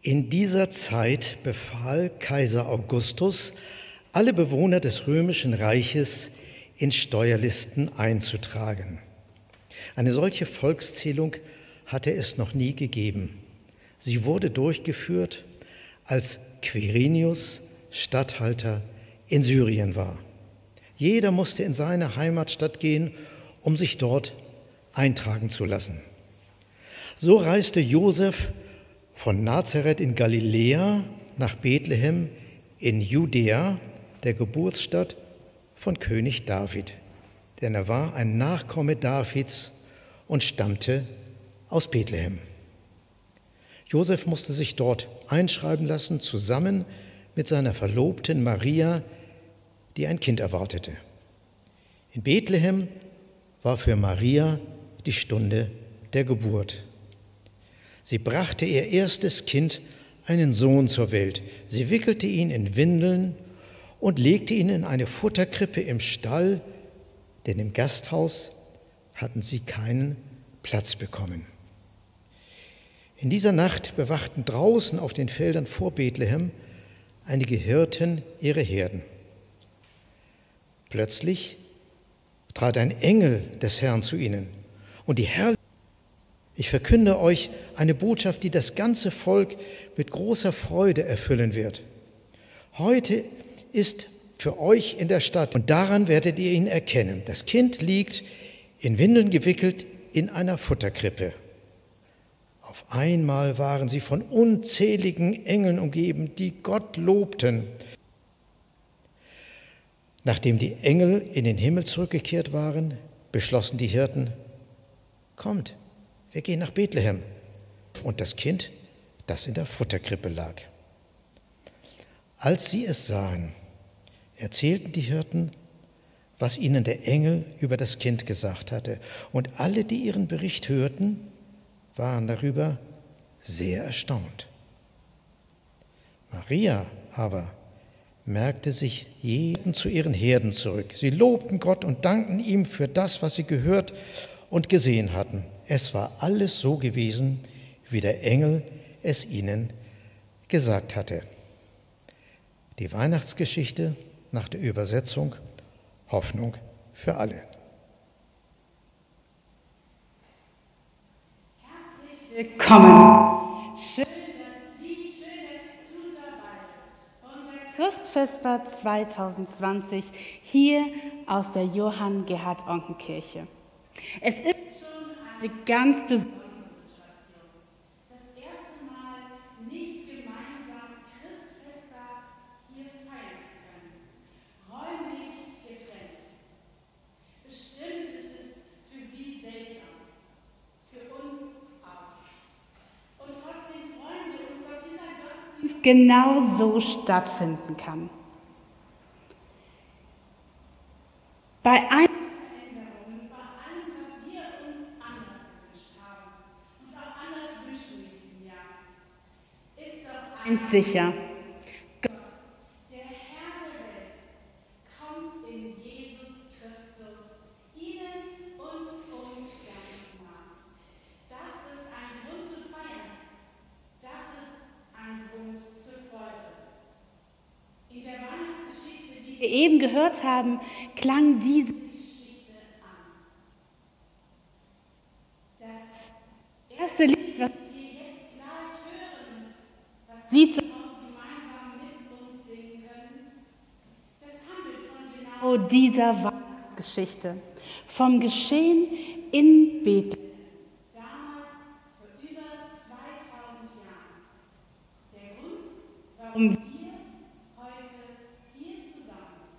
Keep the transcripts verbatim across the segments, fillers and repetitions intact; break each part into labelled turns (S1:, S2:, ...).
S1: In dieser Zeit befahl Kaiser Augustus, alle Bewohner des römischen Reiches in Steuerlisten einzutragen. Eine solche Volkszählung hatte es noch nie gegeben. Sie wurde durchgeführt, als Quirinius Statthalter in Syrien war. Jeder musste in seine Heimatstadt gehen, um sich dort eintragen zu lassen. So reiste Josef von Nazareth in Galiläa nach Bethlehem in Judäa, der Geburtsstadt von König David, denn er war ein Nachkomme Davids und stammte aus Bethlehem. Josef musste sich dort einschreiben lassen, zusammen mit seiner Verlobten Maria, die ein Kind erwartete. In Bethlehem war für Maria die Stunde der Geburt. Sie brachte ihr erstes Kind, einen Sohn, zur Welt. Sie wickelte ihn in Windeln und legte ihn in eine Futterkrippe im Stall, denn im Gasthaus hatten sie keinen Platz bekommen. In dieser Nacht bewachten draußen auf den Feldern vor Bethlehem einige Hirten ihre Herden. Plötzlich trat ein Engel des Herrn zu ihnen und die Herrlichkeit. Ich verkünde euch eine Botschaft, die das ganze Volk mit großer Freude erfüllen wird. Heute ist für euch in der Stadt und daran werdet ihr ihn erkennen. Das Kind liegt in Windeln gewickelt in einer Futterkrippe. Auf einmal waren sie von unzähligen Engeln umgeben, die Gott lobten. Nachdem die Engel in den Himmel zurückgekehrt waren, beschlossen die Hirten: Kommt, wir gehen nach Bethlehem und das Kind, das in der Futterkrippe lag. Als sie es sahen, erzählten die Hirten, was ihnen der Engel über das Kind gesagt hatte. Und alle, die ihren Bericht hörten, waren darüber sehr erstaunt. Maria aber merkte sich jeden zu ihren Herden zurück. Sie lobten Gott und dankten ihm für das, was sie gehört und gesehen hatten. Es war alles so gewesen, wie der Engel es ihnen gesagt hatte. Die Weihnachtsgeschichte nach der Übersetzung Hoffnung für alle.
S2: Herzlich willkommen. Schön, dass Sie, schön, dass du dabei bist. Unser Christfestbad zwanzig zwanzig hier aus der Johann-Gerhard-Onken-Kirche. Es ist schon eine ganz besondere Situation. Das erste Mal nicht gemeinsam Christfestbad hier feiern zu können. Räumlich getrennt. Bestimmt ist es für Sie seltsam. Für uns auch. Und trotzdem freuen wir uns, dass dieser Gottesdienst genau so stattfinden kann. Bei einem sicher. Gott, der Herr der Welt, kommt in Jesus Christus, Ihnen und uns ganz nah. Das ist ein Grund zu feiern. Das ist ein Grund zur Freude. In der Weihnachtsgeschichte, die wir eben gehört haben, klang diese Geschichte an. Das erste Lied, was Sie zu Hause gemeinsam mit uns singen können, das handelt von genau dieser Weihnachtsgeschichte, vom Geschehen in Bethlehem, damals vor über zweitausend Jahren. Der Grund, warum wir heute hier zusammen sind.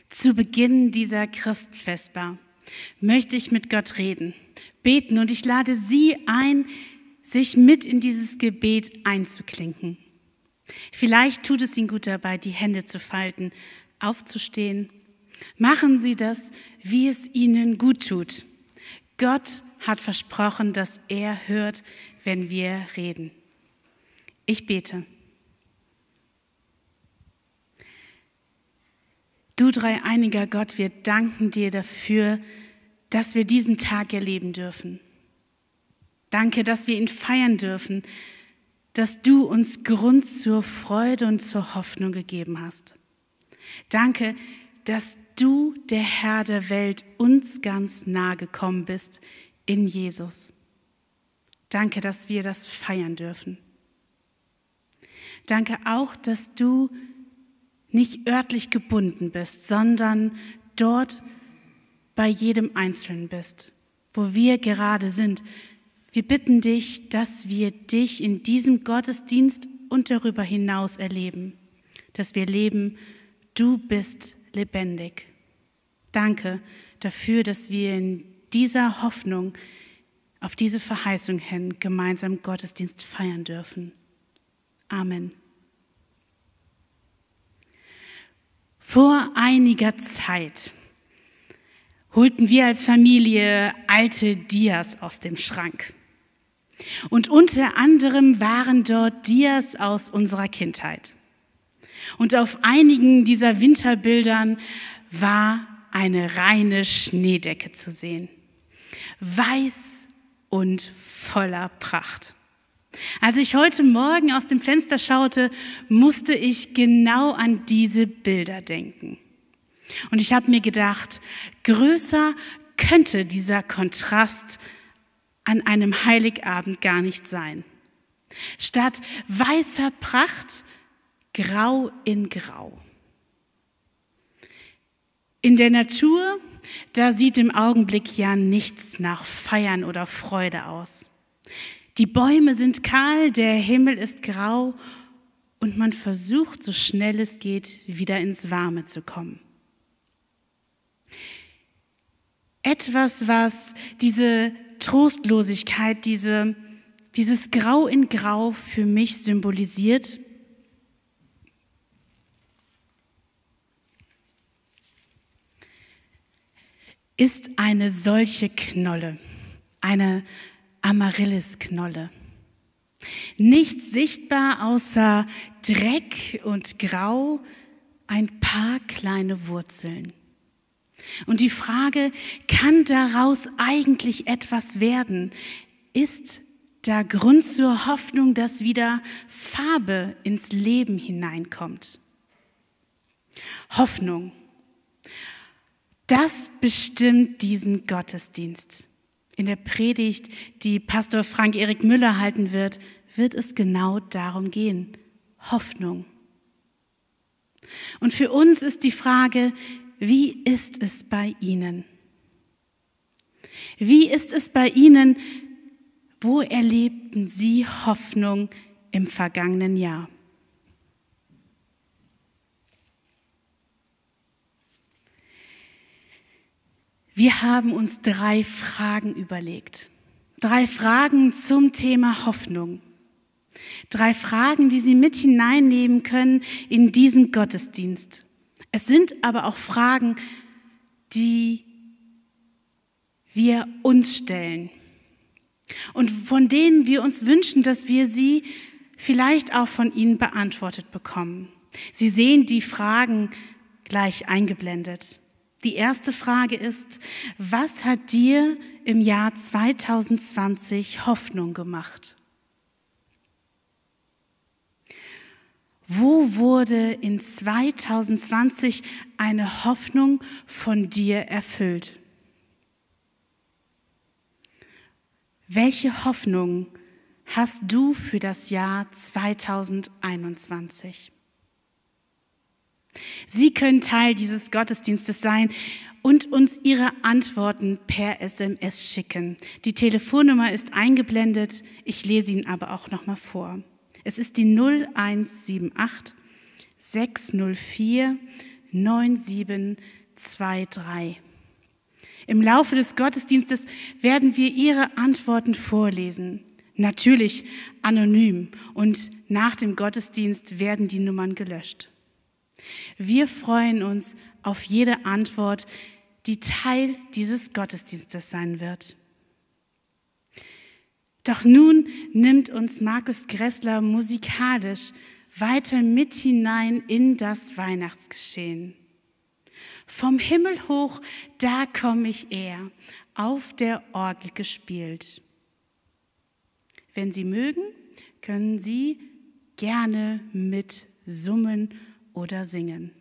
S2: Zu Beginn dieser Christfestbar möchte ich mit Gott reden, beten und ich lade Sie ein, sich mit in dieses Gebet einzuklinken. Vielleicht tut es Ihnen gut dabei, die Hände zu falten, aufzustehen. Machen Sie das, wie es Ihnen gut tut. Gott hat versprochen, dass er hört, wenn wir reden. Ich bete. Du dreieiniger Gott, wir danken dir dafür, dass wir diesen Tag erleben dürfen. Danke, dass wir ihn feiern dürfen, dass du uns Grund zur Freude und zur Hoffnung gegeben hast. Danke, dass du, der Herr der Welt, uns ganz nahe gekommen bist in Jesus. Danke, dass wir das feiern dürfen. Danke auch, dass du nicht örtlich gebunden bist, sondern dort bei jedem Einzelnen bist, wo wir gerade sind. Wir bitten dich, dass wir dich in diesem Gottesdienst und darüber hinaus erleben, dass wir leben, du bist lebendig. Danke dafür, dass wir in dieser Hoffnung auf diese Verheißung hin gemeinsam Gottesdienst feiern dürfen. Amen. Vor einiger Zeit holten wir als Familie alte Dias aus dem Schrank. Und unter anderem waren dort Dias aus unserer Kindheit. Und auf einigen dieser Winterbildern war eine reine Schneedecke zu sehen. Weiß und voller Pracht. Als ich heute Morgen aus dem Fenster schaute, musste ich genau an diese Bilder denken. Und ich habe mir gedacht, größer könnte dieser Kontrast an einem Heiligabend gar nicht sein. Statt weißer Pracht, grau in grau. In der Natur, da sieht im Augenblick ja nichts nach Feiern oder Freude aus. Die Bäume sind kahl, der Himmel ist grau und man versucht, so schnell es geht, wieder ins Warme zu kommen. Etwas, was diese Trostlosigkeit, diese, dieses Grau in Grau für mich symbolisiert, ist eine solche Knolle, eine Amaryllis-Knolle. Nichts sichtbar außer Dreck und Grau, ein paar kleine Wurzeln. Und die Frage, kann daraus eigentlich etwas werden? Ist da Grund zur Hoffnung, dass wieder Farbe ins Leben hineinkommt? Hoffnung. Das bestimmt diesen Gottesdienst. In der Predigt, die Pastor Frank-Erik Müller halten wird, wird es genau darum gehen. Hoffnung. Und für uns ist die Frage, wie ist es bei Ihnen? Wie ist es bei Ihnen? Wo erlebten Sie Hoffnung im vergangenen Jahr? Wir haben uns drei Fragen überlegt. Drei Fragen zum Thema Hoffnung. Drei Fragen, die Sie mit hineinnehmen können in diesen Gottesdienst. Es sind aber auch Fragen, die wir uns stellen und von denen wir uns wünschen, dass wir sie vielleicht auch von Ihnen beantwortet bekommen. Sie sehen die Fragen gleich eingeblendet. Die erste Frage ist, was hat dir im Jahr zwanzig zwanzig Hoffnung gemacht? Wo wurde in zwanzig zwanzig eine Hoffnung von dir erfüllt? Welche Hoffnung hast du für das Jahr zwanzig einundzwanzig? Sie können Teil dieses Gottesdienstes sein und uns Ihre Antworten per S M S schicken. Die Telefonnummer ist eingeblendet, ich lese ihn aber auch noch mal vor. Es ist die null eins sieben acht sechs null vier neun sieben zwei, drei. Im Laufe des Gottesdienstes werden wir Ihre Antworten vorlesen. Natürlich anonym, und nach dem Gottesdienst werden die Nummern gelöscht. Wir freuen uns auf jede Antwort, die Teil dieses Gottesdienstes sein wird. Doch nun nimmt uns Markus Gressler musikalisch weiter mit hinein in das Weihnachtsgeschehen. Vom Himmel hoch, da komm ich eher, auf der Orgel gespielt. Wenn Sie mögen, können Sie gerne mit summen oder singen.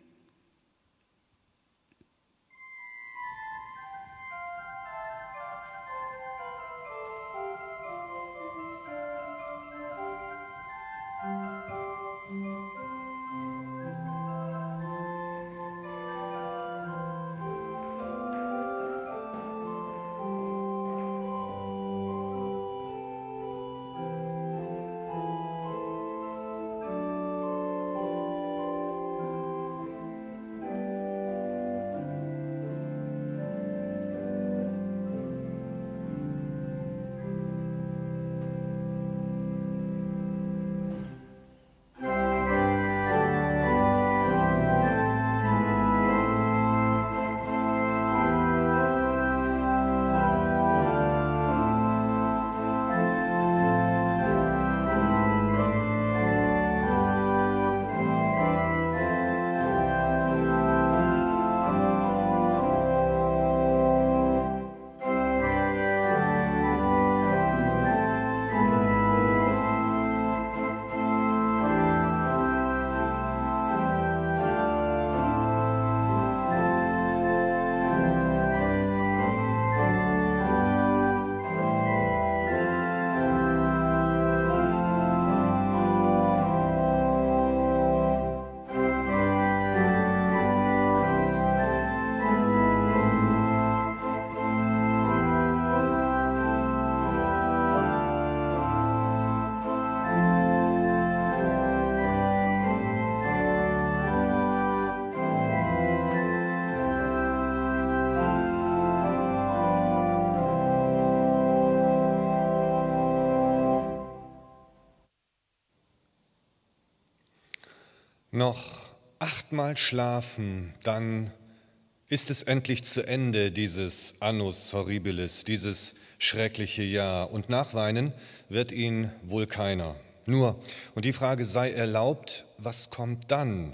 S3: Noch achtmal schlafen, dann ist es endlich zu Ende, dieses Annus Horribilis, dieses schreckliche Jahr. Und nachweinen wird ihn wohl keiner. Nur, und die Frage sei erlaubt, was kommt dann?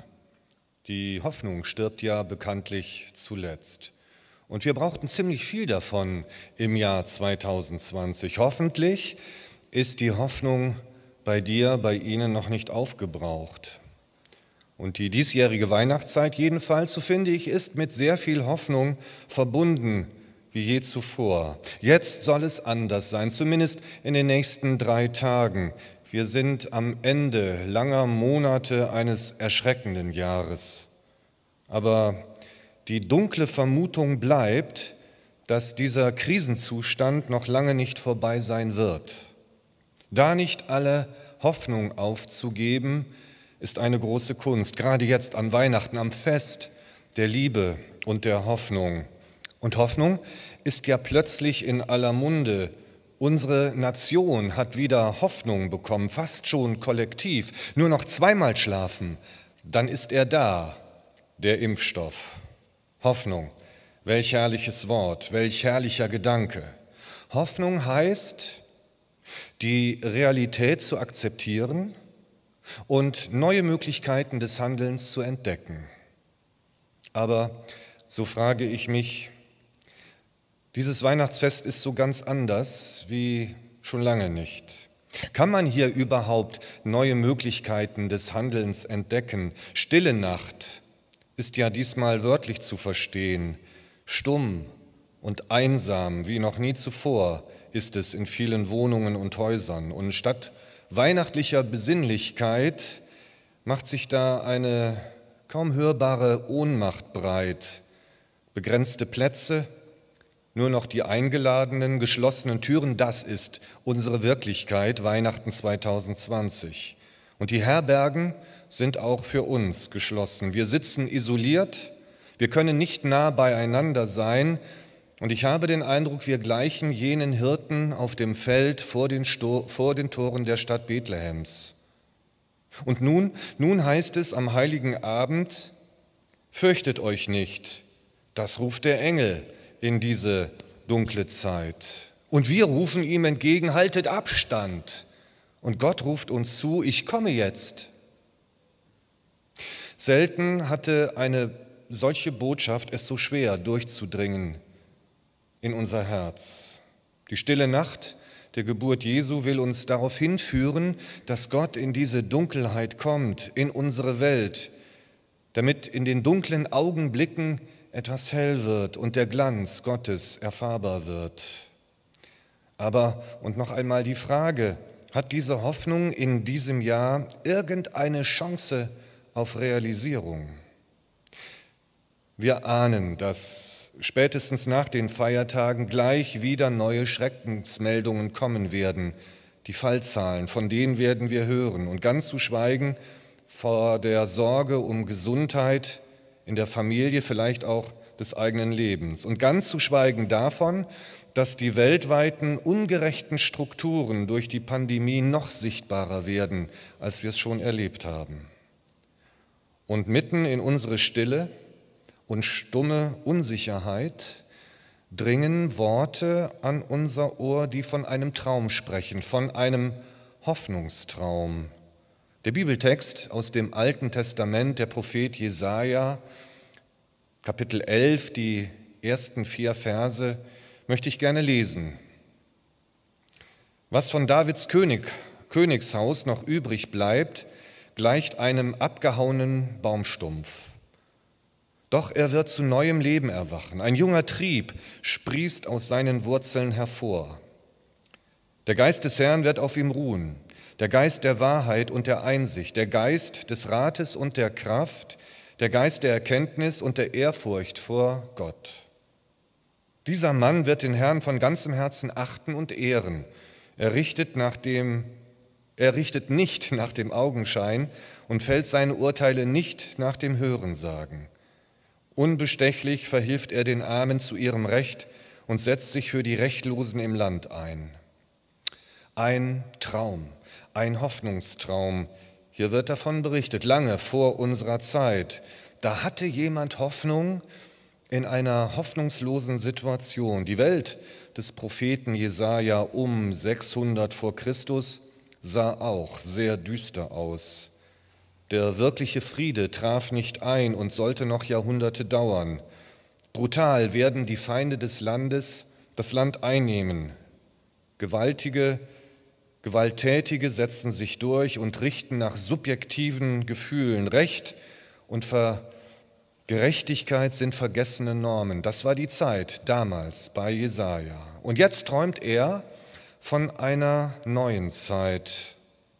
S3: Die Hoffnung stirbt ja bekanntlich zuletzt. Und wir brauchten ziemlich viel davon im Jahr zweitausendzwanzig. Hoffentlich ist die Hoffnung bei dir, bei Ihnen noch nicht aufgebraucht. Und die diesjährige Weihnachtszeit jedenfalls, so finde ich, ist mit sehr viel Hoffnung verbunden wie je zuvor. Jetzt soll es anders sein, zumindest in den nächsten drei Tagen. Wir sind am Ende langer Monate eines erschreckenden Jahres. Aber die dunkle Vermutung bleibt, dass dieser Krisenzustand noch lange nicht vorbei sein wird. Da nicht alle Hoffnung aufzugeben, ist eine große Kunst, gerade jetzt an Weihnachten, am Fest der Liebe und der Hoffnung. Und Hoffnung ist ja plötzlich in aller Munde. Unsere Nation hat wieder Hoffnung bekommen, fast schon kollektiv. Nur noch zweimal schlafen, dann ist er da, der Impfstoff. Hoffnung, welch herrliches Wort, welch herrlicher Gedanke. Hoffnung heißt, die Realität zu akzeptieren und neue Möglichkeiten des Handelns zu entdecken. Aber so frage ich mich, dieses Weihnachtsfest ist so ganz anders wie schon lange nicht. Kann man hier überhaupt neue Möglichkeiten des Handelns entdecken? Stille Nacht ist ja diesmal wörtlich zu verstehen. Stumm und einsam wie noch nie zuvor ist es in vielen Wohnungen und Häusern. Und statt weihnachtlicher Besinnlichkeit macht sich da eine kaum hörbare Ohnmacht breit. Begrenzte Plätze, nur noch die eingeladenen, geschlossenen Türen, das ist unsere Wirklichkeit, Weihnachten zweitausendzwanzig. Und die Herbergen sind auch für uns geschlossen. Wir sitzen isoliert, Wir können nicht nah beieinander sein. Und ich habe den Eindruck, wir gleichen jenen Hirten auf dem Feld vor den, Sto- vor den Toren der Stadt Bethlehems. Und nun, nun heißt es am heiligen Abend, fürchtet euch nicht, das ruft der Engel in diese dunkle Zeit. Und wir rufen ihm entgegen, haltet Abstand. Und Gott ruft uns zu, ich komme jetzt. Selten hatte eine solche Botschaft es so schwer durchzudringen in unser Herz. Die stille Nacht der Geburt Jesu will uns darauf hinführen, dass Gott in diese Dunkelheit kommt, in unsere Welt, damit in den dunklen Augenblicken etwas hell wird und der Glanz Gottes erfahrbar wird. Aber, und noch einmal die Frage, hat diese Hoffnung in diesem Jahr irgendeine Chance auf Realisierung? Wir ahnen, dass spätestens nach den Feiertagen gleich wieder neue Schreckensmeldungen kommen werden. Die Fallzahlen, von denen werden wir hören. Und ganz zu schweigen vor der Sorge um Gesundheit in der Familie, vielleicht auch des eigenen Lebens. Und ganz zu schweigen davon, dass die weltweiten ungerechten Strukturen durch die Pandemie noch sichtbarer werden, als wir es schon erlebt haben. Und mitten in unsere Stille und stumme Unsicherheit dringen Worte an unser Ohr, die von einem Traum sprechen, von einem Hoffnungstraum. Der Bibeltext aus dem Alten Testament, der Prophet Jesaja, Kapitel elf, die ersten vier Verse, möchte ich gerne lesen. Was von Davids König, Königshaus noch übrig bleibt, gleicht einem abgehauenen Baumstumpf. Doch er wird zu neuem Leben erwachen. Ein junger Trieb sprießt aus seinen Wurzeln hervor. Der Geist des Herrn wird auf ihm ruhen, der Geist der Wahrheit und der Einsicht, der Geist des Rates und der Kraft, der Geist der Erkenntnis und der Ehrfurcht vor Gott. Dieser Mann wird den Herrn von ganzem Herzen achten und ehren. Er richtet, nach dem, er richtet nicht nach dem Augenschein und fällt seine Urteile nicht nach dem Hörensagen. Unbestechlich verhilft er den Armen zu ihrem Recht und setzt sich für die Rechtlosen im Land ein. Ein Traum, ein Hoffnungstraum. Hier wird davon berichtet, lange vor unserer Zeit. Da hatte jemand Hoffnung in einer hoffnungslosen Situation. Die Welt des Propheten Jesaja um sechshundert vor Christus sah auch sehr düster aus. Der wirkliche Friede traf nicht ein und sollte noch Jahrhunderte dauern. Brutal werden die Feinde des Landes das Land einnehmen. Gewaltige, Gewalttätige setzen sich durch und richten nach subjektiven Gefühlen. Recht und Ver- Gerechtigkeit sind vergessene Normen. Das war die Zeit damals bei Jesaja. Und jetzt träumt er von einer neuen Zeit.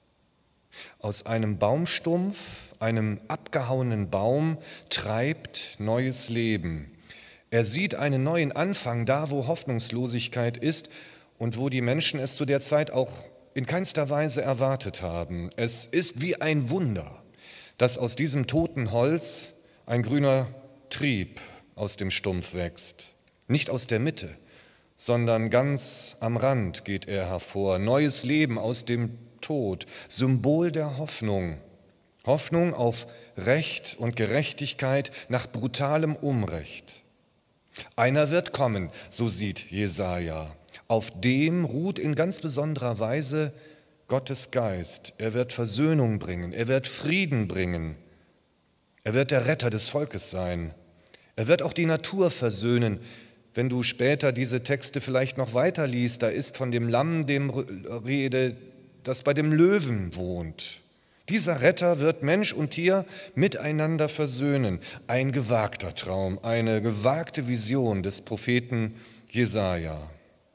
S3: Aus einem Baumstumpf, einem abgehauenen Baum, treibt neues Leben. Er sieht einen neuen Anfang da, wo Hoffnungslosigkeit ist und wo die Menschen es zu der Zeit auch in keinster Weise erwartet haben. Es ist wie ein Wunder, dass aus diesem toten Holz ein grüner Trieb aus dem Stumpf wächst. Nicht aus der Mitte, sondern ganz am Rand geht er hervor. Neues Leben aus dem Tod, Symbol der Hoffnung. Hoffnung auf Recht und Gerechtigkeit nach brutalem Unrecht. Einer wird kommen, so sieht Jesaja. Auf dem ruht in ganz besonderer Weise Gottes Geist. Er wird Versöhnung bringen, er wird Frieden bringen. Er wird der Retter des Volkes sein. Er wird auch die Natur versöhnen. Wenn du später diese Texte vielleicht noch weiter liest, da ist von dem Lamm dem Rede, das bei dem Löwen wohnt. Dieser Retter wird Mensch und Tier miteinander versöhnen. Ein gewagter Traum, eine gewagte Vision des Propheten Jesaja.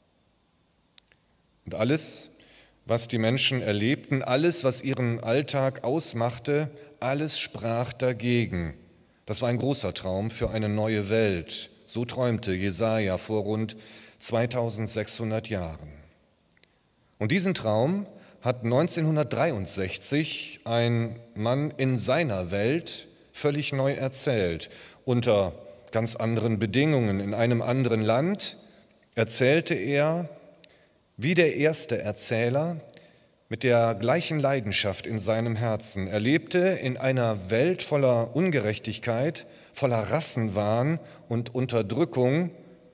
S3: Und alles, was die Menschen erlebten, alles, was ihren Alltag ausmachte, alles sprach dagegen. Das war ein großer Traum für eine neue Welt. So träumte Jesaja vor rund zweitausendsechshundert Jahren. Und diesen Traum hat neunzehnhundertdreiundsechzig ein Mann in seiner Welt völlig neu erzählt, unter ganz anderen Bedingungen, in einem anderen Land, erzählte er, wie der erste Erzähler, mit der gleichen Leidenschaft in seinem Herzen. Er lebte in einer Welt voller Ungerechtigkeit, voller Rassenwahn und Unterdrückung.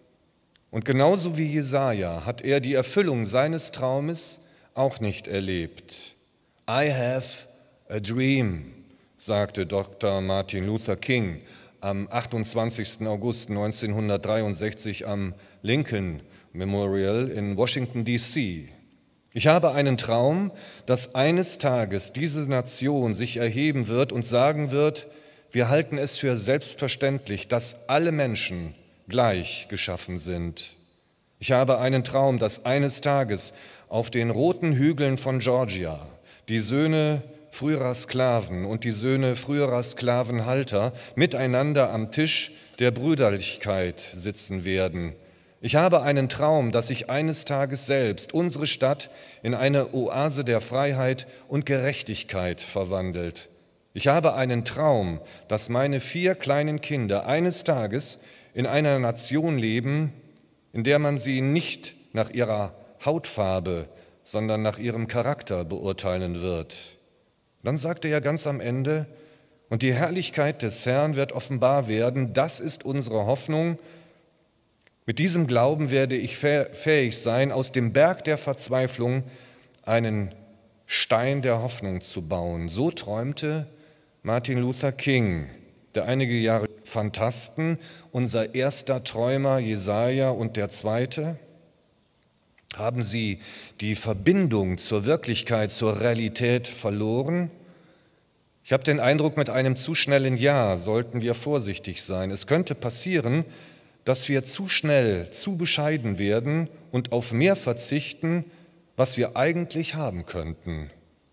S3: Und genauso wie Jesaja hat er die Erfüllung seines Traumes auch nicht erlebt. I have a dream, sagte Doktor Martin Luther King am achtundzwanzigsten August neunzehnhundertdreiundsechzig am Lincoln Memorial in Washington, D C Ich habe einen Traum, dass eines Tages diese Nation sich erheben wird und sagen wird, wir halten es für selbstverständlich, dass alle Menschen gleich geschaffen sind. Ich habe einen Traum, dass eines Tages auf den roten Hügeln von Georgia die Söhne früherer Sklaven und die Söhne früherer Sklavenhalter miteinander am Tisch der Brüderlichkeit sitzen werden. Ich habe einen Traum, dass sich eines Tages selbst unsere Stadt in eine Oase der Freiheit und Gerechtigkeit verwandelt. Ich habe einen Traum, dass meine vier kleinen Kinder eines Tages in einer Nation leben, in der man sie nicht nach ihrer Hautfarbe, sondern nach ihrem Charakter beurteilen wird. Dann sagte er ganz am Ende, und die Herrlichkeit des Herrn wird offenbar werden, das ist unsere Hoffnung. Mit diesem Glauben werde ich fähig sein, aus dem Berg der Verzweiflung einen Stein der Hoffnung zu bauen. So träumte Martin Luther King, der einige Jahre Phantasten, unser erster Träumer Jesaja und der zweite. Haben sie die Verbindung zur Wirklichkeit, zur Realität verloren? Ich habe den Eindruck, mit einem zu schnellen Ja sollten wir vorsichtig sein. Es könnte passieren, dass wir zu schnell, zu bescheiden werden und auf mehr verzichten, was wir eigentlich haben könnten.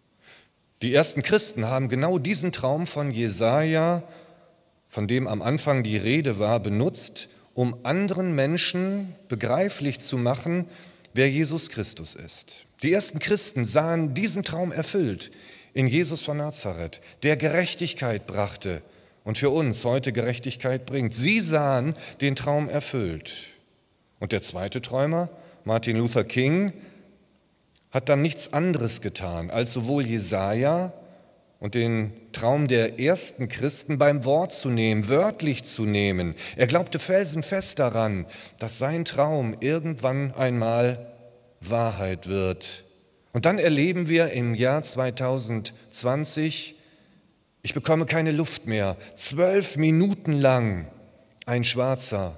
S3: Die ersten Christen haben genau diesen Traum von Jesaja, von dem am Anfang die Rede war, benutzt, um anderen Menschen begreiflich zu machen, wer Jesus Christus ist. Die ersten Christen sahen diesen Traum erfüllt in Jesus von Nazareth, der Gerechtigkeit brachte und für uns heute Gerechtigkeit bringt. Sie sahen den Traum erfüllt. Und der zweite Träumer, Martin Luther King, hat dann nichts anderes getan, als sowohl Jesaja und den Traum der ersten Christen beim Wort zu nehmen, wörtlich zu nehmen. Er glaubte felsenfest daran, dass sein Traum irgendwann einmal Wahrheit wird. Und dann erleben wir im Jahr zweitausendzwanzig, ich bekomme keine Luft mehr, zwölf Minuten lang ein Schwarzer.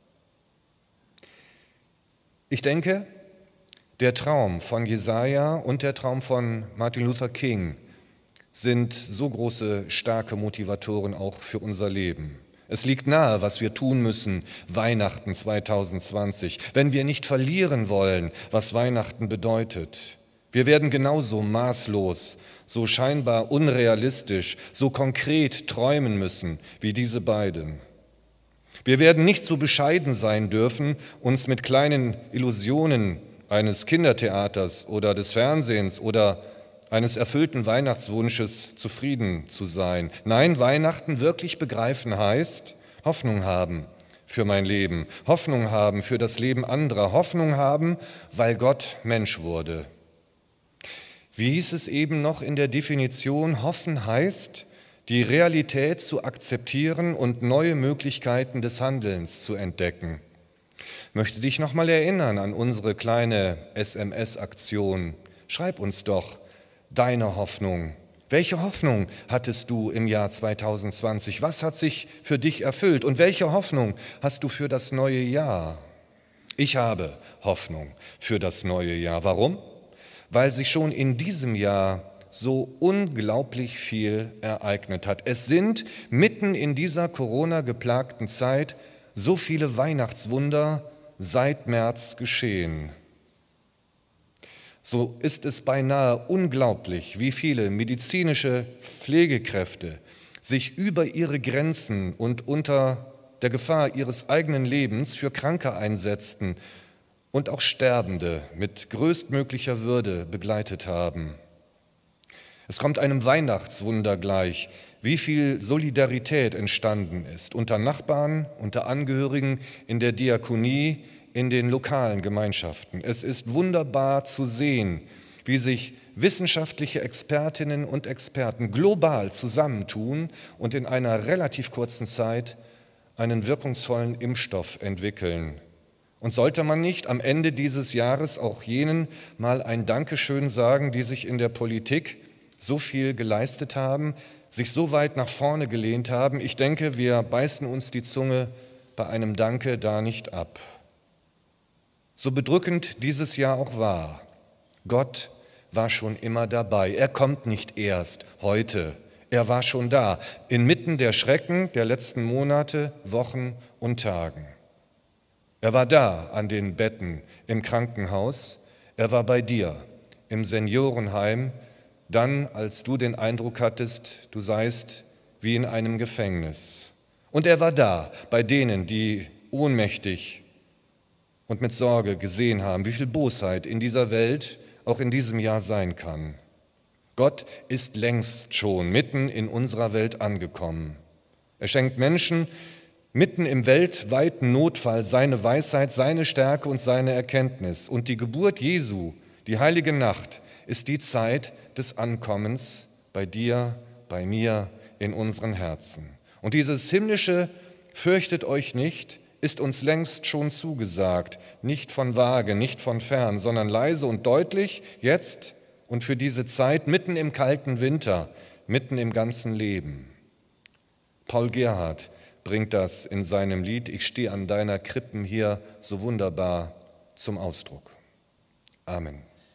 S3: Ich denke, der Traum von Jesaja und der Traum von Martin Luther King sind so große, starke Motivatoren auch für unser Leben. Es liegt nahe, was wir tun müssen, Weihnachten zweitausendzwanzig, wenn wir nicht verlieren wollen, was Weihnachten bedeutet. Wir werden genauso maßlos, so scheinbar unrealistisch, so konkret träumen müssen wie diese beiden. Wir werden nicht so bescheiden sein dürfen, uns mit kleinen Illusionen eines Kindertheaters oder des Fernsehens oder eines erfüllten Weihnachtswunsches zufrieden zu sein. Nein, Weihnachten wirklich begreifen heißt, Hoffnung haben für mein Leben, Hoffnung haben für das Leben anderer, Hoffnung haben, weil Gott Mensch wurde. Wie hieß es eben noch in der Definition? Hoffen heißt, die Realität zu akzeptieren und neue Möglichkeiten des Handelns zu entdecken. Ich möchte dich noch mal erinnern an unsere kleine S M S-Aktion. Schreib uns doch deine Hoffnung. Welche Hoffnung hattest du im Jahr zweitausendzwanzig? Was hat sich für dich erfüllt? Und welche Hoffnung hast du für das neue Jahr? Ich habe Hoffnung für das neue Jahr. Warum? Weil sich schon in diesem Jahr so unglaublich viel ereignet hat. Es sind mitten in dieser Corona-geplagten Zeit so viele Weihnachtswunder seit März geschehen. So ist es beinahe unglaublich, wie viele medizinische Pflegekräfte sich über ihre Grenzen und unter der Gefahr ihres eigenen Lebens für Kranke einsetzten und auch Sterbende mit größtmöglicher Würde begleitet haben. Es kommt einem Weihnachtswunder gleich, wie viel Solidarität entstanden ist unter Nachbarn, unter Angehörigen, in der Diakonie, in den lokalen Gemeinschaften. Es ist wunderbar zu sehen, wie sich wissenschaftliche Expertinnen und Experten global zusammentun und in einer relativ kurzen Zeit einen wirkungsvollen Impfstoff entwickeln. Und sollte man nicht am Ende dieses Jahres auch jenen mal ein Dankeschön sagen, die sich in der Politik so viel geleistet haben, sich so weit nach vorne gelehnt haben? Ich denke, wir beißen uns die Zunge bei einem Danke da nicht ab. So bedrückend dieses Jahr auch war, Gott war schon immer dabei. Er kommt nicht erst heute, er war schon da, inmitten der Schrecken der letzten Monate, Wochen und Tagen. Er war da an den Betten im Krankenhaus, er war bei dir im Seniorenheim, dann, als du den Eindruck hattest, du seist wie in einem Gefängnis. Und er war da bei denen, die ohnmächtig und mit Sorge gesehen haben, wie viel Bosheit in dieser Welt auch in diesem Jahr sein kann. Gott ist längst schon mitten in unserer Welt angekommen. Er schenkt Menschen mitten im weltweiten Notfall seine Weisheit, seine Stärke und seine Erkenntnis. Und die Geburt Jesu, die heilige Nacht, ist die Zeit des Ankommens bei dir, bei mir, in unseren Herzen. Und dieses himmlische "Fürchtet euch nicht" ist uns längst schon zugesagt, nicht von vage, nicht von fern, sondern leise und deutlich, jetzt und für diese Zeit, mitten im kalten Winter, mitten im ganzen Leben. Paul Gerhardt bringt das in seinem Lied "Ich stehe an deiner Krippen" hier so wunderbar zum Ausdruck. Amen.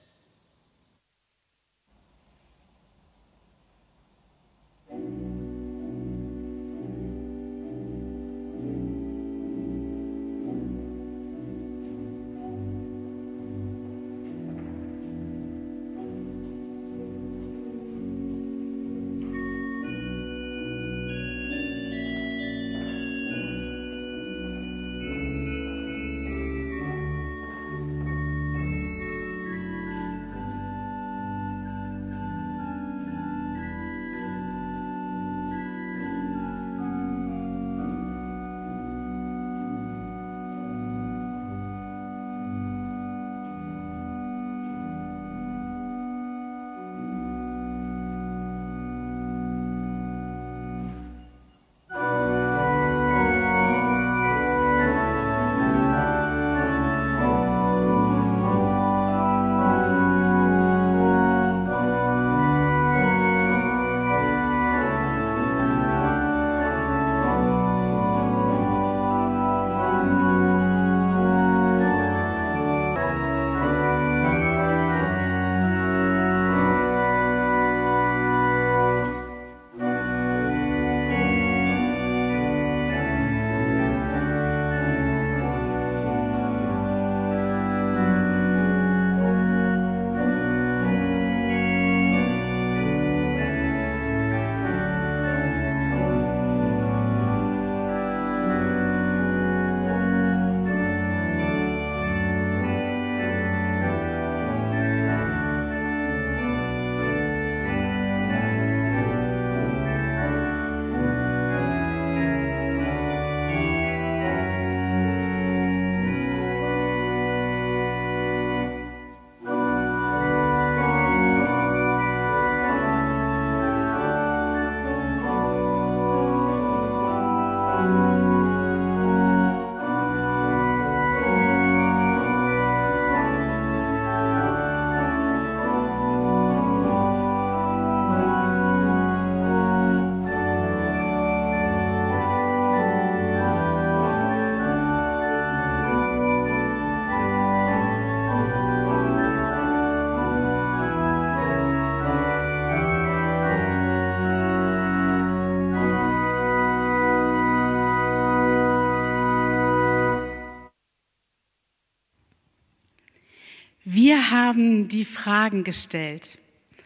S2: Wir haben die Fragen gestellt.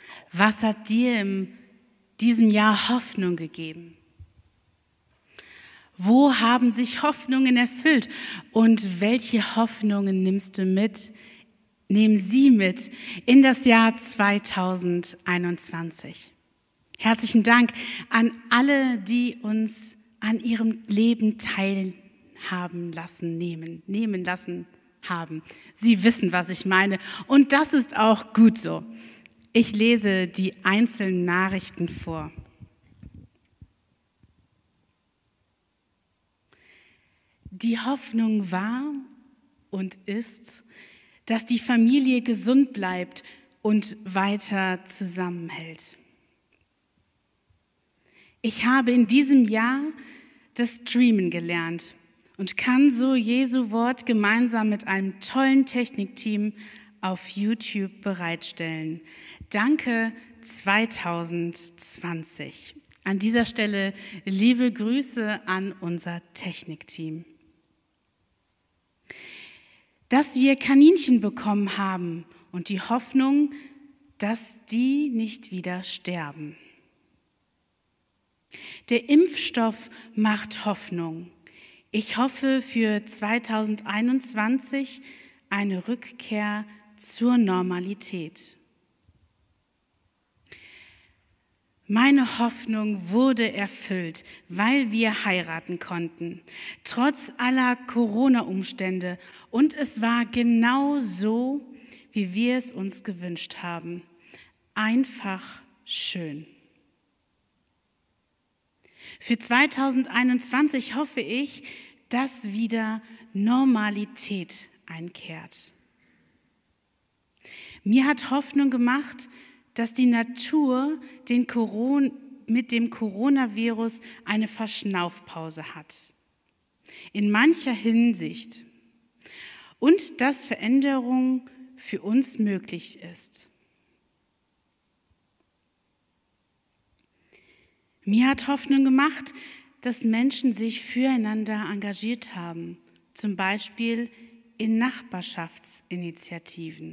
S2: Was hat dir in diesem Jahr Hoffnung gegeben? Wo haben sich Hoffnungen erfüllt und welche Hoffnungen nimmst du mit nehmen Sie mit in das Jahr zweitausendeinundzwanzig. Herzlichen Dank an alle, die uns an ihrem Leben teilhaben lassen, nehmen, nehmen lassen haben. Sie wissen, was ich meine. Und das ist auch gut so. Ich lese die einzelnen Nachrichten vor. Die Hoffnung war und ist, dass die Familie gesund bleibt und weiter zusammenhält. Ich habe in diesem Jahr das Streamen gelernt und kann so Jesu Wort gemeinsam mit einem tollen Technikteam auf YouTube bereitstellen. Danke zweitausendzwanzig. An dieser Stelle liebe Grüße an unser Technikteam. Dass wir Kaninchen bekommen haben und die Hoffnung, dass die nicht wieder sterben. Der Impfstoff macht Hoffnung. Ich hoffe für zweitausendeinundzwanzig eine Rückkehr zur Normalität. Meine Hoffnung wurde erfüllt, weil wir heiraten konnten, trotz aller Corona-Umstände. Und es war genau so, wie wir es uns gewünscht haben. Einfach schön. Für zweitausendeinundzwanzig hoffe ich, dass wieder Normalität einkehrt. Mir hat Hoffnung gemacht, dass die Natur den Coron- mit dem Coronavirus eine Verschnaufpause hat. In mancher Hinsicht. Und dass Veränderung für uns möglich ist. Mir hat Hoffnung gemacht, dass Menschen sich füreinander engagiert haben, zum Beispiel in Nachbarschaftsinitiativen.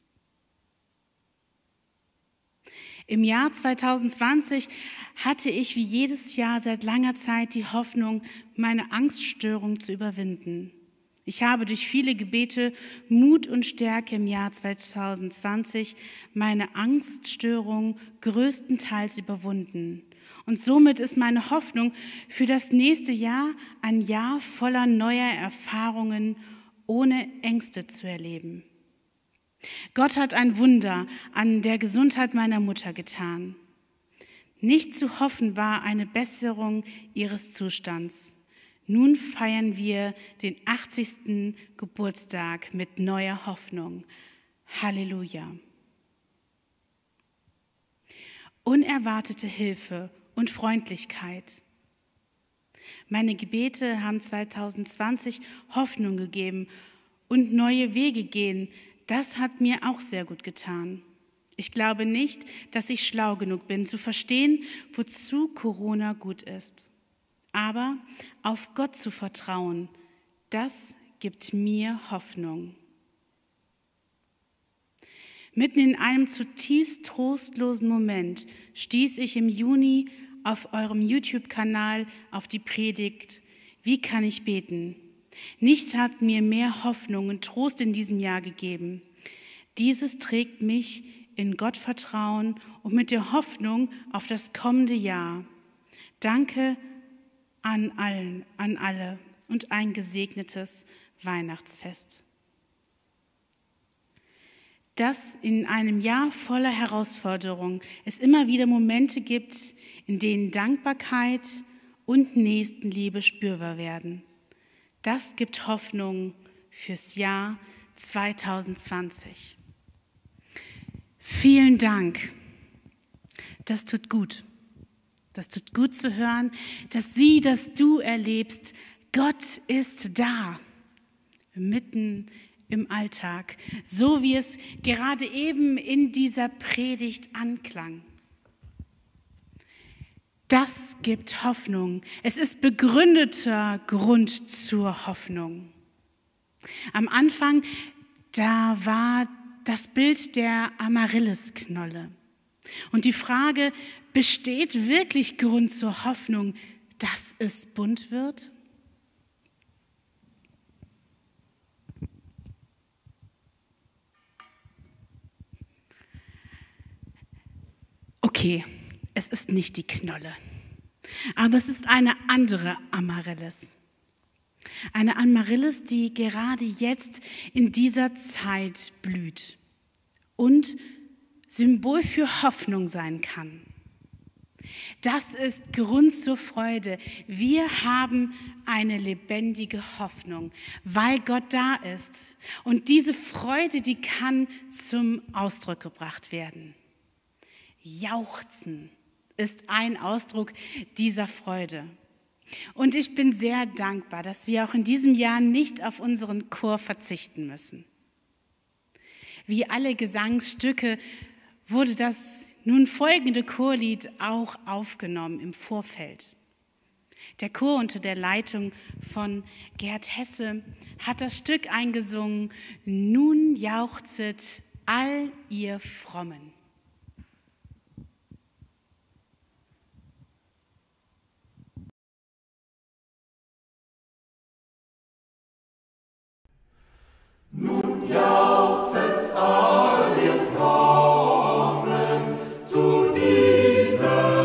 S2: Im Jahr zweitausendzwanzig hatte ich wie jedes Jahr seit langer Zeit die Hoffnung, meine Angststörung zu überwinden. Ich habe durch viele Gebete, Mut und Stärke im Jahr zweitausendzwanzig meine Angststörung größtenteils überwunden. Und somit ist meine Hoffnung für das nächste Jahr ein Jahr voller neuer Erfahrungen, ohne Ängste zu erleben. Gott hat ein Wunder an der Gesundheit meiner Mutter getan. Nicht zu hoffen war eine Besserung ihres Zustands. Nun feiern wir den achtzigsten Geburtstag mit neuer Hoffnung. Halleluja. Unerwartete Hilfe und Freundlichkeit. Meine Gebete haben zweitausendzwanzig Hoffnung gegeben und neue Wege gehen. Das hat mir auch sehr gut getan. Ich glaube nicht, dass ich schlau genug bin, zu verstehen, wozu Corona gut ist. Aber auf Gott zu vertrauen, das gibt mir Hoffnung. Mitten in einem zutiefst trostlosen Moment stieß ich im Juni auf eurem YouTube-Kanal auf die Predigt „Wie kann ich beten?". Nichts hat mir mehr Hoffnung und Trost in diesem Jahr gegeben. Dieses trägt mich in Gottvertrauen und mit der Hoffnung auf das kommende Jahr. Danke an allen, an alle und ein gesegnetes Weihnachtsfest. Dass in einem Jahr voller Herausforderungen es immer wieder Momente gibt, in denen Dankbarkeit und Nächstenliebe spürbar werden. Das gibt Hoffnung fürs Jahr zweitausendzwanzig. Vielen Dank. Das tut gut. Das tut gut zu hören, dass sie, dass du erlebst, Gott ist da, mitten im Alltag, so wie es gerade eben in dieser Predigt anklang. Das gibt Hoffnung. Es ist begründeter Grund zur Hoffnung. Am Anfang, da war das Bild der Amaryllisknolle. Und die Frage, besteht wirklich Grund zur Hoffnung, dass es bunt wird? Okay, es ist nicht die Knolle, aber es ist eine andere Amaryllis. Eine Amaryllis, die gerade jetzt in dieser Zeit blüht und Symbol für Hoffnung sein kann. Das ist Grund zur Freude. Wir haben eine lebendige Hoffnung, weil Gott da ist. Und diese Freude, die kann zum Ausdruck gebracht werden. Jauchzen ist ein Ausdruck dieser Freude. Und ich bin sehr dankbar, dass wir auch in diesem Jahr nicht auf unseren Chor verzichten müssen. Wie alle Gesangsstücke wurde das nun folgende Chorlied auch aufgenommen im Vorfeld. Der Chor unter der Leitung von Gerd Hesse hat das Stück eingesungen: Nun jauchzet all ihr Frommen.
S4: Nun jauchzet all ihr Frommen zu dieser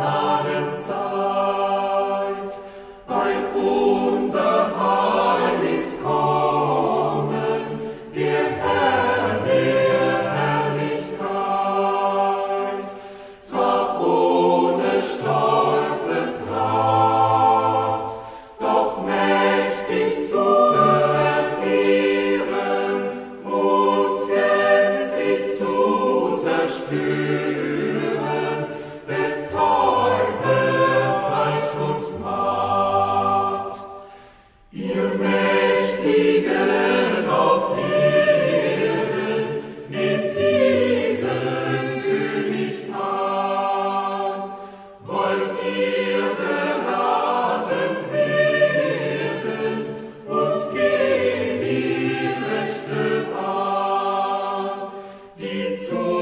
S4: Gnadenzeit, weil unser Heil ist kommen, der Herr der Herrlichkeit, zwar ohne stolze Pracht, doch mächtig zu zerstören des Teufels Reich und Macht. Ihr Mächtigen auf Erden, nehmt diesen König an. Wollt ihr beraten werden und gehen die rechte Bahn, die zu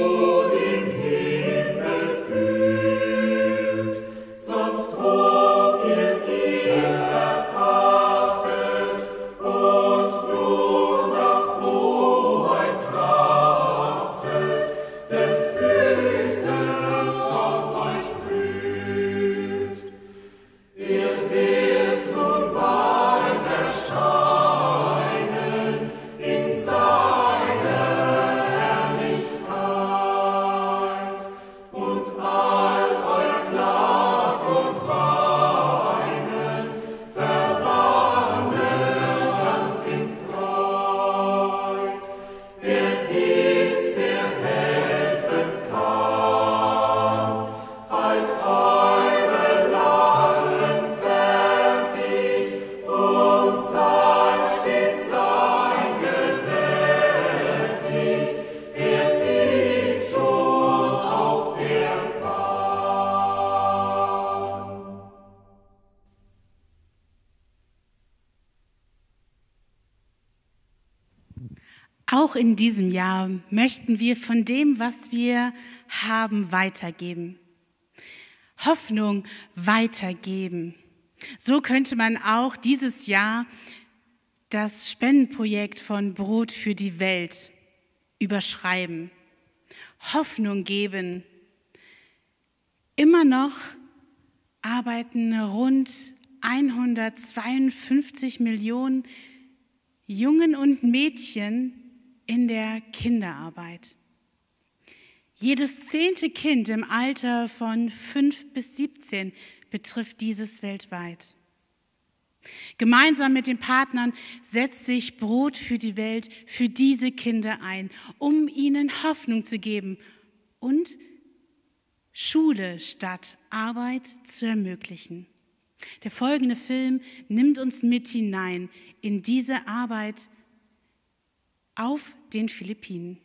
S2: Auch in diesem Jahr möchten wir von dem, was wir haben, weitergeben. Hoffnung weitergeben. So könnte man auch dieses Jahr das Spendenprojekt von Brot für die Welt überschreiben. Hoffnung geben. Immer noch arbeiten rund hundertzweiundfünfzig Millionen Jungen und Mädchen in der Kinderarbeit. Jedes zehnte Kind im Alter von fünf bis siebzehn betrifft dieses weltweit. Gemeinsam mit den Partnern setzt sich Brot für die Welt für diese Kinder ein, um ihnen Hoffnung zu geben und Schule statt Arbeit zu ermöglichen. Der folgende Film nimmt uns mit hinein in diese Arbeit auf den Philippinen.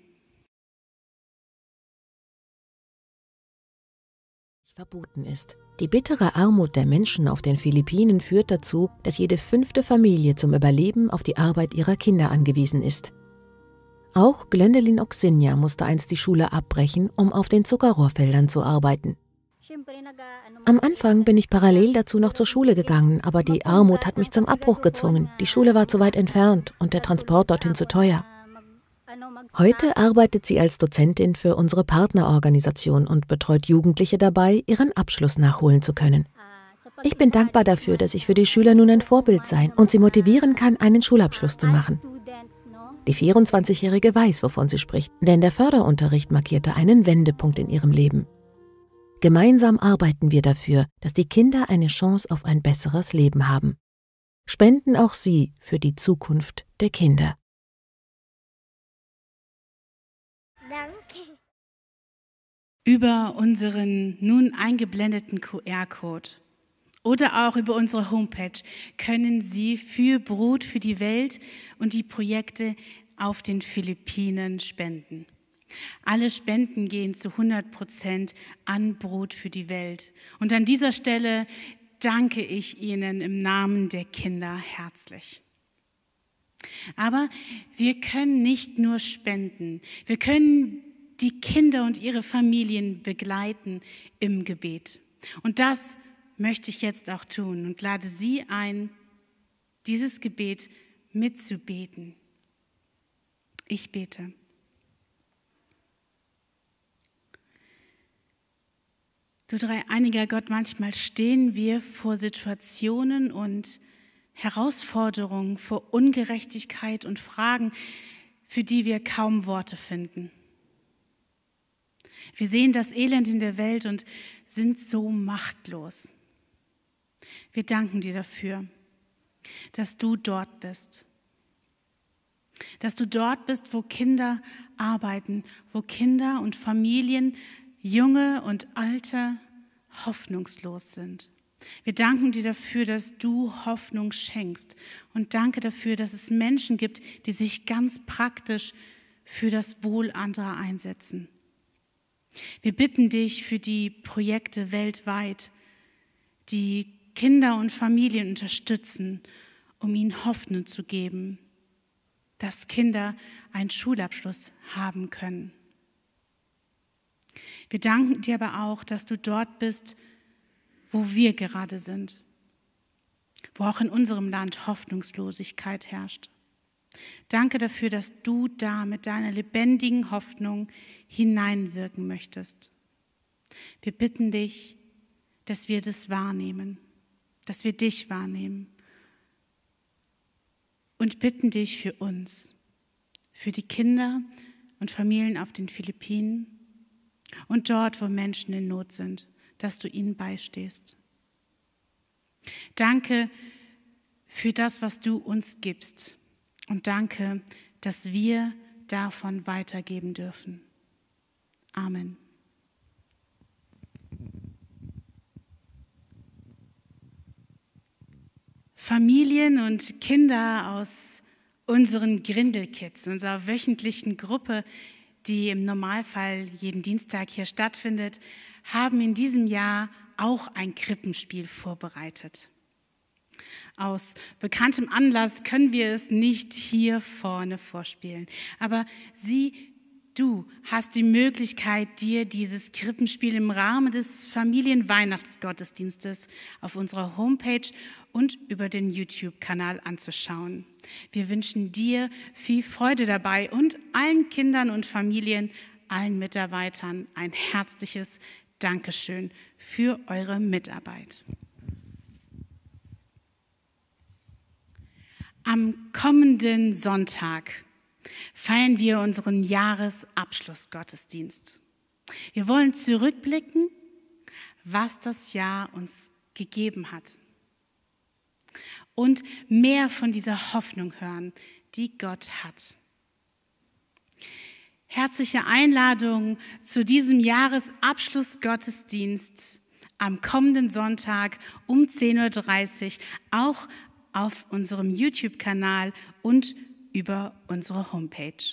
S5: Verboten ist. Die bittere Armut der Menschen auf den Philippinen führt dazu, dass jede fünfte Familie zum Überleben auf die Arbeit ihrer Kinder angewiesen ist. Auch Glendelyn Oxinja musste einst die Schule abbrechen, um auf den Zuckerrohrfeldern zu arbeiten. Am Anfang bin ich parallel dazu noch zur Schule gegangen, aber die Armut hat mich zum Abbruch gezwungen. Die Schule war zu weit entfernt und der Transport dorthin zu teuer. Heute arbeitet sie als Dozentin für unsere Partnerorganisation und betreut Jugendliche dabei, ihren Abschluss nachholen zu können. Ich bin dankbar dafür, dass ich für die Schüler nun ein Vorbild sein und sie motivieren kann, einen Schulabschluss zu machen. Die vierundzwanzigjährige weiß, wovon sie spricht, denn der Förderunterricht markierte einen Wendepunkt in ihrem Leben. Gemeinsam arbeiten wir dafür, dass die Kinder eine Chance auf ein besseres Leben haben. Spenden auch Sie für die Zukunft der Kinder.
S6: Danke.
S2: Über unseren nun eingeblendeten Q R-Code oder auch über unsere Homepage können Sie für Brot für die Welt und die Projekte auf den Philippinen spenden. Alle Spenden gehen zu hundert Prozent an Brot für die Welt. Und an dieser Stelle danke ich Ihnen im Namen der Kinder herzlich. Aber wir können nicht nur spenden, wir können die Kinder und ihre Familien begleiten im Gebet. Und das möchte ich jetzt auch tun und lade Sie ein, dieses Gebet mitzubeten. Ich bete. Du dreieiniger Gott, manchmal stehen wir vor Situationen und Herausforderungen, vor Ungerechtigkeit und Fragen, für die wir kaum Worte finden. Wir sehen das Elend in der Welt und sind so machtlos. Wir danken dir dafür, dass du dort bist. Dass du dort bist, wo Kinder arbeiten, wo Kinder und Familien, Junge und Alte, hoffnungslos sind. Wir danken dir dafür, dass du Hoffnung schenkst und danke dafür, dass es Menschen gibt, die sich ganz praktisch für das Wohl anderer einsetzen. Wir bitten dich für die Projekte weltweit, die Kinder und Familien unterstützen, um ihnen Hoffnung zu geben, dass Kinder einen Schulabschluss haben können. Wir danken dir aber auch, dass du dort bist, wo wir gerade sind, wo auch in unserem Land Hoffnungslosigkeit herrscht. Danke dafür, dass du da mit deiner lebendigen Hoffnung hineinwirken möchtest. Wir bitten dich, dass wir das wahrnehmen, dass wir dich wahrnehmen und bitten dich für uns, für die Kinder und Familien auf den Philippinen und dort, wo Menschen in Not sind, dass du ihnen beistehst. Danke für das, was du uns gibst und danke, dass wir davon weitergeben dürfen. Amen. Familien und Kinder aus unseren Grindelkids, unserer wöchentlichen Gruppe, die im Normalfall jeden Dienstag hier stattfindet, haben in diesem Jahr auch ein Krippenspiel vorbereitet. Aus bekanntem Anlass können wir es nicht hier vorne vorspielen, aber sie, du hast die Möglichkeit, dir dieses Krippenspiel im Rahmen des Familienweihnachtsgottesdienstes auf unserer Homepage und über den YouTube-Kanal anzuschauen. Wir wünschen dir viel Freude dabei und allen Kindern und Familien, allen Mitarbeitern ein herzliches Dankeschön für eure Mitarbeit. Am kommenden Sonntag feiern wir unseren Jahresabschlussgottesdienst. Wir wollen zurückblicken, was das Jahr uns gegeben hat und mehr von dieser Hoffnung hören, die Gott hat. Herzliche Einladung zu diesem Jahresabschlussgottesdienst am kommenden Sonntag um zehn Uhr dreißig, auch auf unserem YouTube-Kanal und über unsere Homepage.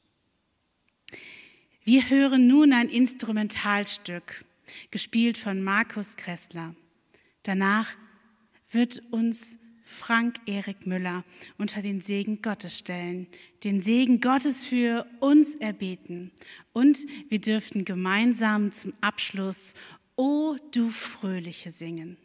S2: Wir hören nun ein Instrumentalstück, gespielt von Markus Kressler. Danach wird uns Frank Erik Müller unter den Segen Gottes stellen, den Segen Gottes für uns erbeten. Und wir dürften gemeinsam zum Abschluss O du Fröhliche singen.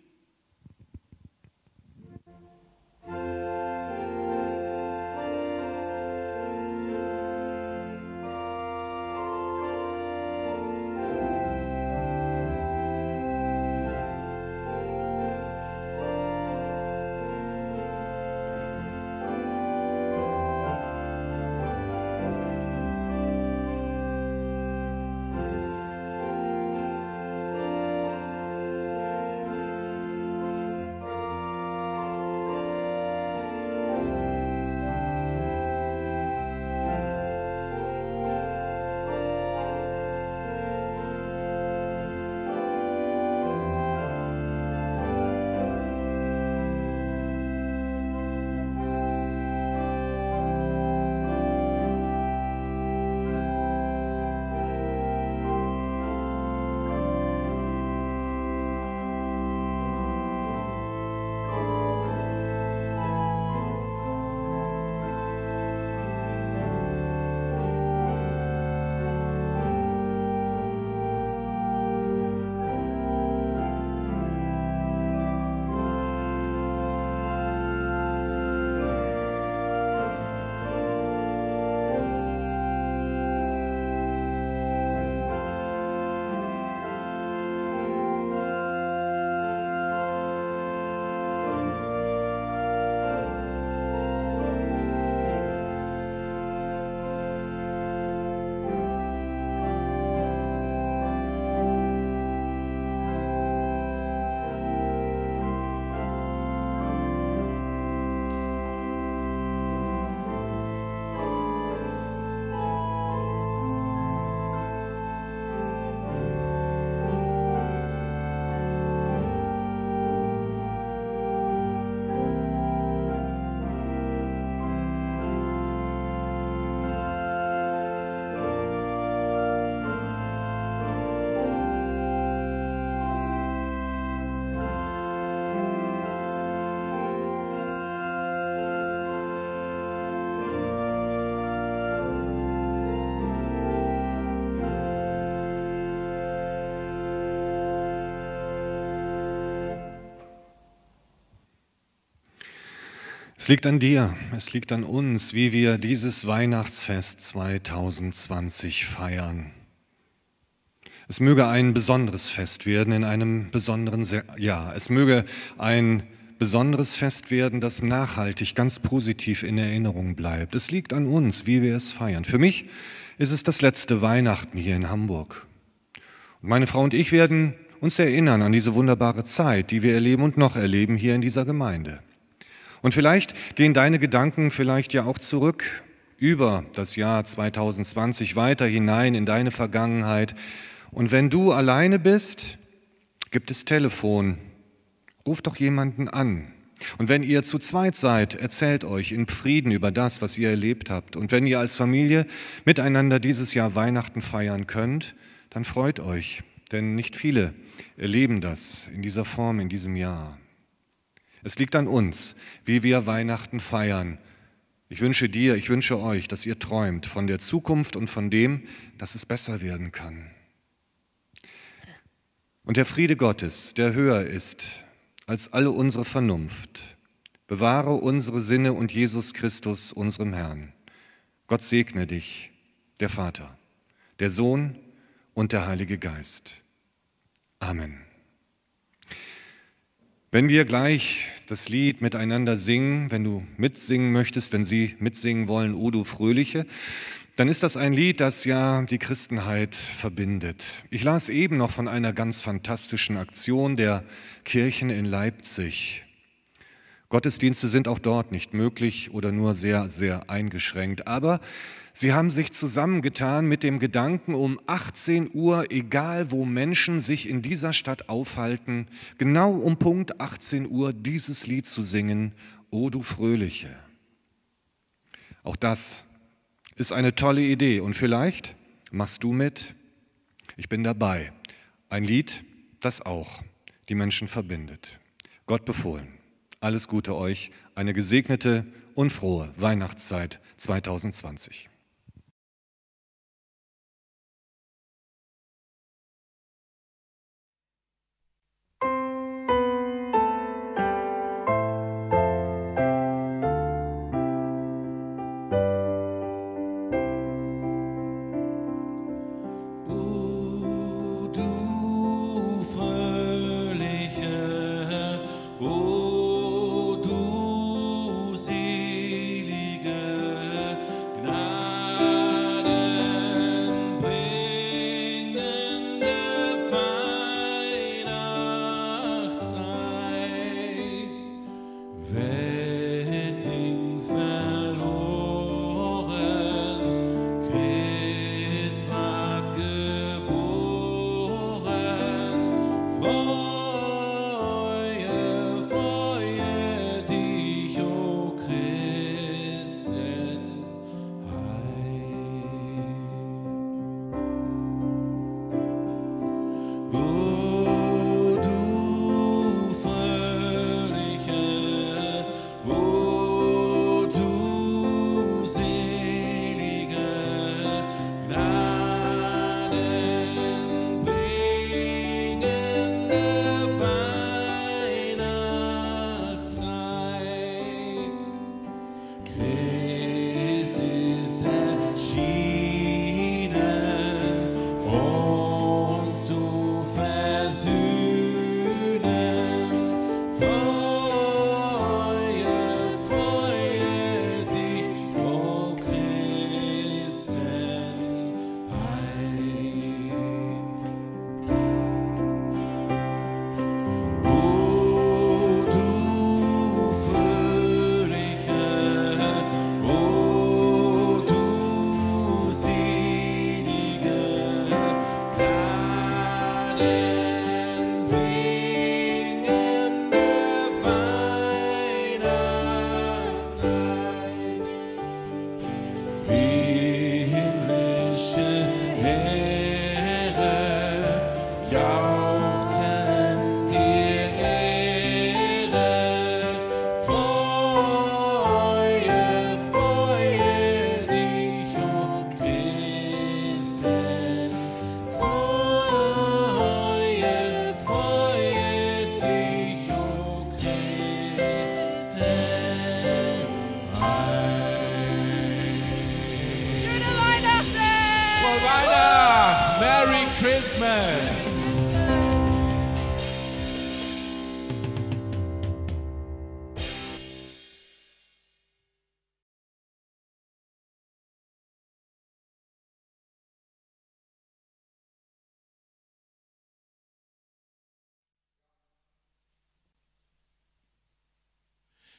S3: liegt an dir, es liegt an uns, wie wir dieses Weihnachtsfest zweitausendzwanzig feiern. Es möge ein besonderes Fest werden in einem besonderen Jahr. Es möge ein besonderes Fest werden, das nachhaltig, ganz positiv in Erinnerung bleibt. Es liegt an uns, wie wir es feiern. Für mich ist es das letzte Weihnachten hier in Hamburg. Und meine Frau und ich werden uns erinnern an diese wunderbare Zeit, die wir erleben und noch erleben hier in dieser Gemeinde. Und vielleicht gehen deine Gedanken vielleicht ja auch zurück über das Jahr zweitausendzwanzig weiter hinein in deine Vergangenheit. Und wenn du alleine bist, gibt es Telefon. Ruf doch jemanden an. Und wenn ihr zu zweit seid, erzählt euch in Frieden über das, was ihr erlebt habt. Und wenn ihr als Familie miteinander dieses Jahr Weihnachten feiern könnt, dann freut euch. Denn nicht viele erleben das in dieser Form, in diesem Jahr. Es liegt an uns, wie wir Weihnachten feiern. Ich wünsche dir, ich wünsche euch, dass ihr träumt von der Zukunft und von dem, dass es besser werden kann. Und der Friede Gottes, der höher ist als alle unsere Vernunft, bewahre unsere Sinne und Jesus Christus, unserem Herrn. Gott segne dich, der Vater, der Sohn und der Heilige Geist. Amen. Wenn wir gleich das Lied miteinander singen, wenn du mitsingen möchtest, wenn Sie mitsingen wollen, O du Fröhliche, dann ist das ein Lied, das ja die Christenheit verbindet. Ich las eben noch von einer ganz fantastischen Aktion der Kirchen in Leipzig. Gottesdienste sind auch dort nicht möglich oder nur sehr, sehr eingeschränkt. Aber sie haben sich zusammengetan mit dem Gedanken, um achtzehn Uhr, egal wo Menschen sich in dieser Stadt aufhalten, genau um Punkt achtzehn Uhr dieses Lied zu singen, O du Fröhliche. Auch das ist eine tolle Idee und vielleicht machst du mit. Ich bin dabei. Ein Lied, das auch die Menschen verbindet. Gott befohlen. Alles Gute euch, eine gesegnete und frohe Weihnachtszeit zweitausendzwanzig.
S7: O du selige Gnade.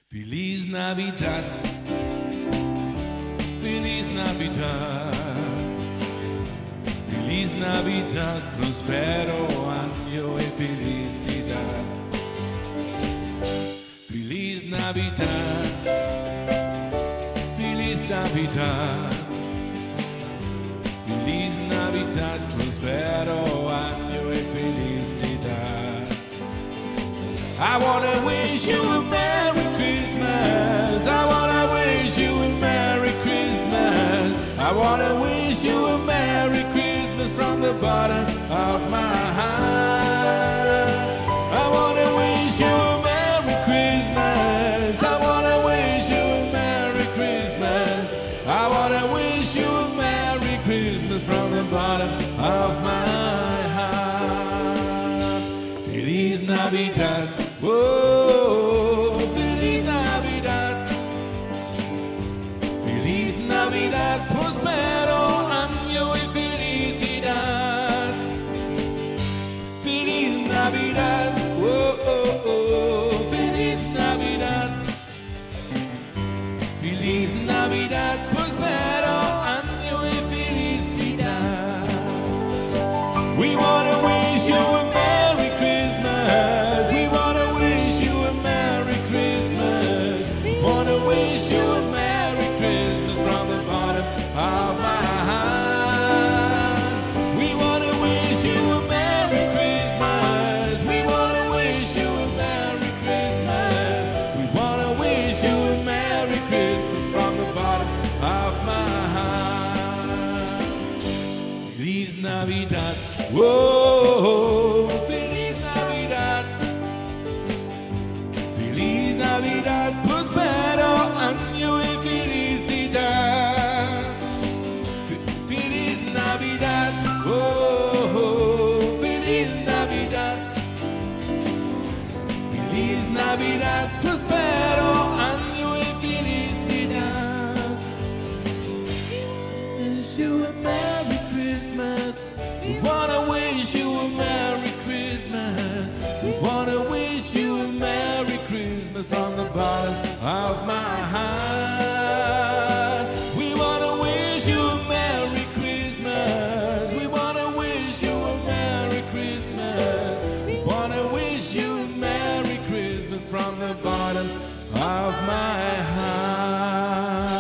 S7: Feliz Navidad, Feliz Navidad, Feliz Navidad, prospero año y felicidad. Feliz Navidad, Feliz Navidad, Feliz Navidad, prospero año y felicidad. I wanna wish you a Merry Christmas. I wanna wish you a Merry Christmas. I wanna wish you a Merry Christmas from the bottom of my heart. I wanna wish you a Merry Christmas. I wanna wish you a Merry Christmas. I wanna wish you a Merry Christmas from the bottom of my heart. Feliz Navidad. Oh, Feliz Navidad, Feliz Navidad, prospero año y felicidad. Feliz Navidad, oh, oh, oh, Feliz Navidad, Feliz Navidad, prospero año y felicidad. We wanna wish you a Merry Christmas. We wanna wish you a Merry Christmas. Wanna wish you a Merry Christmas from the bottom of my heart. We wanna wish you a Merry Christmas. We wanna wish you a Merry Christmas. We wanna wish you a Merry Christmas from the bottom of my heart. Feliz Navidad. Whoa, Feliz Navidad. Feliz Navidad, prospero año y felicidad. F- Feliz Navidad, oh, Feliz Navidad. Feliz Navidad, prospero año y felicidad. Wish you a Merry Christmas. We wanna wish you a Merry Christmas. We wanna wish you a Merry Christmas from the bottom of my heart. We wanna wish you a Merry Christmas. We wanna wish you a Merry Christmas. We wanna wish you a Merry Christmas from the bottom of my heart.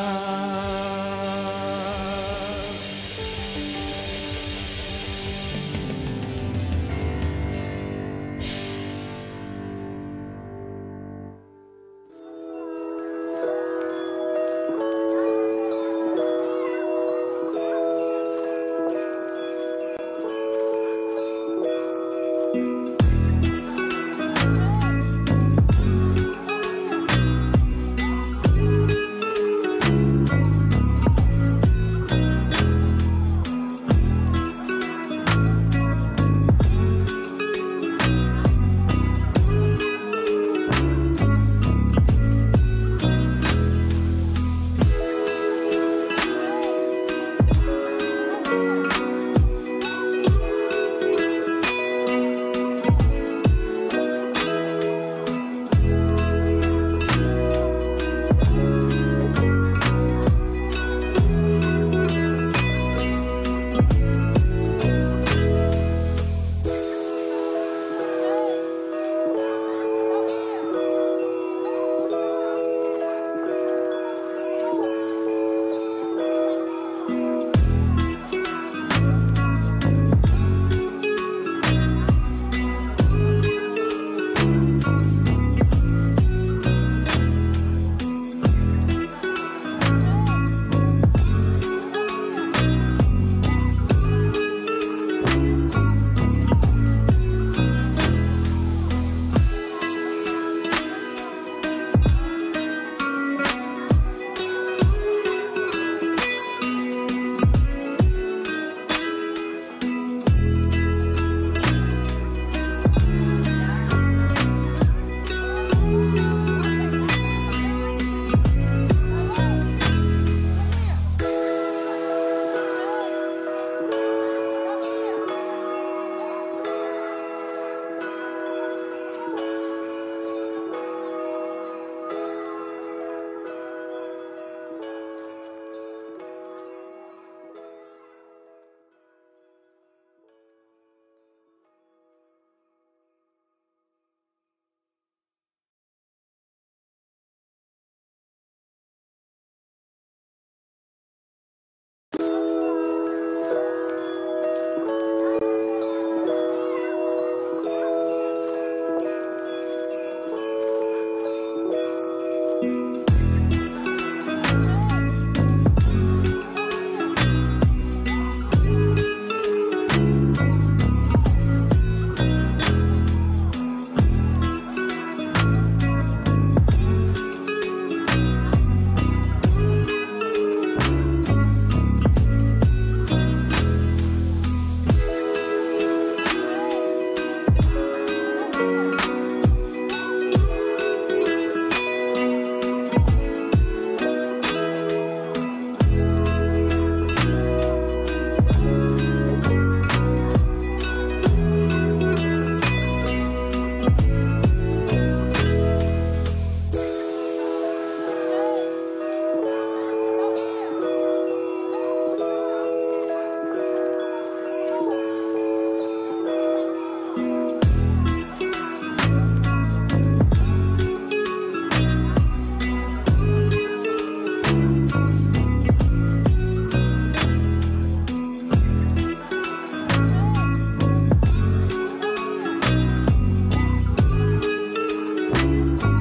S4: Thank you.